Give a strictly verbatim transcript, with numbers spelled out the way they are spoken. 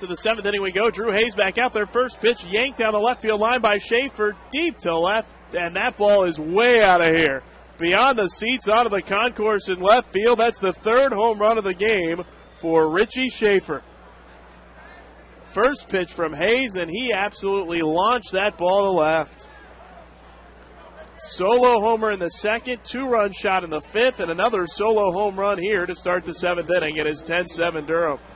To the seventh inning we go. Drew Hayes back out there. First pitch yanked down the left field line by Shaffer, deep to left, and that ball is way out of here. Beyond the seats, onto the concourse in left field. That's the third home run of the game for Richie Shaffer. First pitch from Hayes, and he absolutely launched that ball to left. Solo homer in the second, two-run shot in the fifth, and another solo home run here to start the seventh inning. It is ten seven Durham.